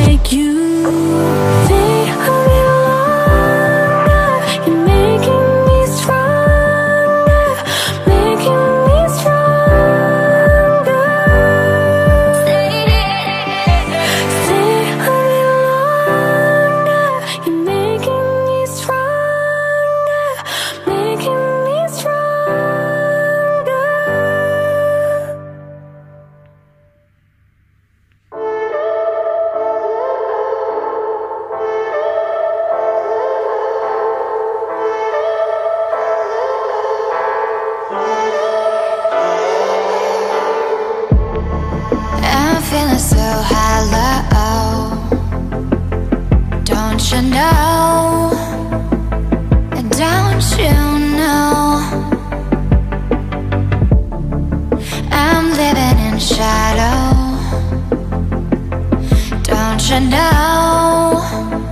make you stay a little longer. You're making me stronger, making me stronger. Stay a little longer. You're making me stronger, making me stronger. I'm feeling so hollow, don't you know? Don't you know? I'm living in shadow, don't you know?